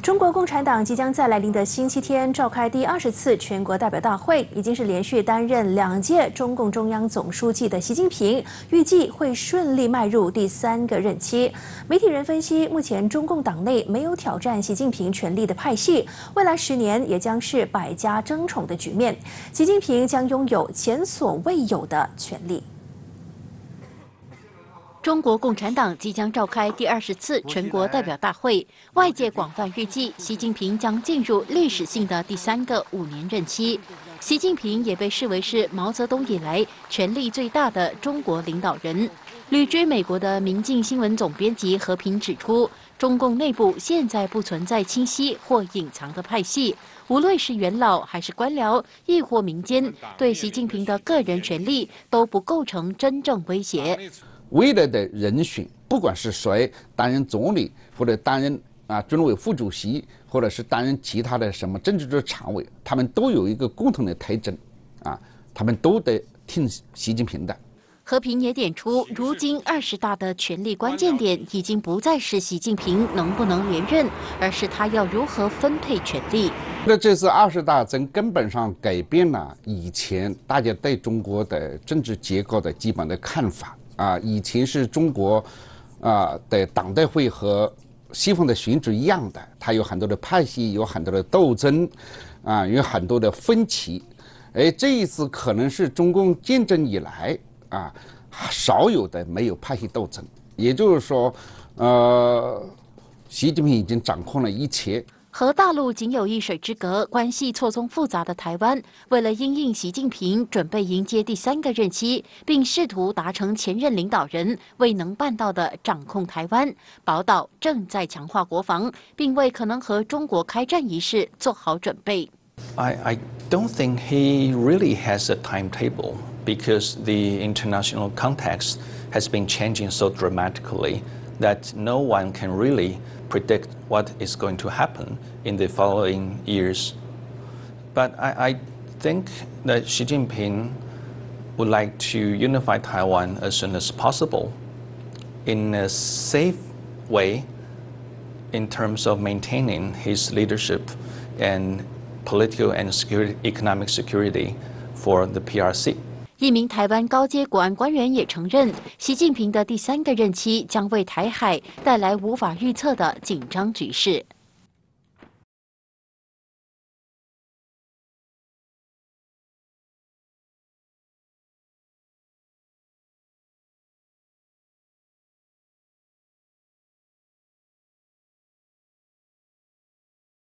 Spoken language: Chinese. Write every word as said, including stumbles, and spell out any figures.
中国共产党即将在来临的星期天召开第二十次全国代表大会，已经是连续担任两届中共中央总书记的习近平，预计会顺利迈入第三个任期。媒体人分析，目前中共党内没有挑战习近平权力的派系，未来十年也将是百家争宠的局面，习近平将拥有前所未有的权力。 中国共产党即将召开第二十次全国代表大会，外界广泛预计，习近平将进入历史性的第三个五年任期。习近平也被视为是毛泽东以来权力最大的中国领导人。旅居美国的明镜新闻总编辑和平指出，中共内部现在不存在清晰或隐藏的派系，无论是元老还是官僚，亦或民间，对习近平的个人权力都不构成真正威胁。 未来的人选，不管是谁担任总理，或者担任啊军委副主席，或者是担任其他的什么政治局常委，他们都有一个共同的特征，啊，他们都得听习近平的。 和平也点出，如今二十大的权力关键点已经不再是习近平能不能连任，而是他要如何分配权力。 那这次二十大从根本上改变了以前大家对中国的政治结构的基本的看法。 啊，以前是中国啊的党代会和西方的选举一样的，它有很多的派系，有很多的斗争，啊，有很多的分歧。哎，这一次可能是中共建政以来啊少有的没有派系斗争，也就是说，呃，习近平已经掌控了一切。 和大陆仅有一水之隔、关系错综复杂的台湾，为了因应习近平准备迎接第三个任期，并试图达成前任领导人未能办到的掌控台湾，宝岛正在强化国防，并为可能和中国开战一事做好准备。 I I don't think he really has a timetable because the international context has been changing so dramatically that no one can really predict what is going to happen in the following years. But I, I think that Xi Jinping would like to unify Taiwan as soon as possible in a safe way in terms of maintaining his leadership and political and security, economic security for the P R C. 一名台湾高阶国安官员也承认，习近平的第三个任期将为台海带来无法预测的紧张局势。